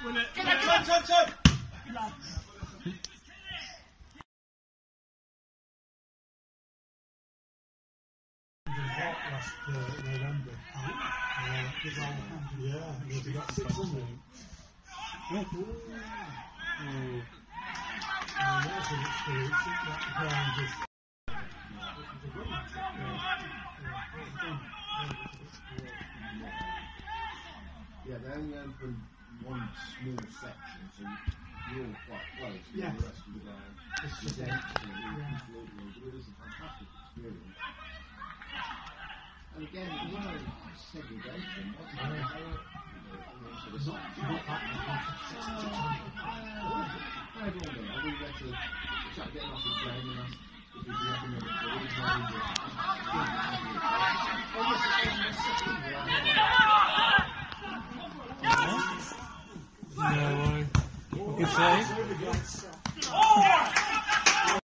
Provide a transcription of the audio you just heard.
Win it. Turn. Last November. Yeah, we got 600. Yeah, they only open one small section, so you're all quite close. Yeah. The rest of the ground is empty, completely. But it is a fantastic experience. And again, it was no segregation, wasn't it? Everyone there, we get to start getting off the train and ask if we can have another No, good save.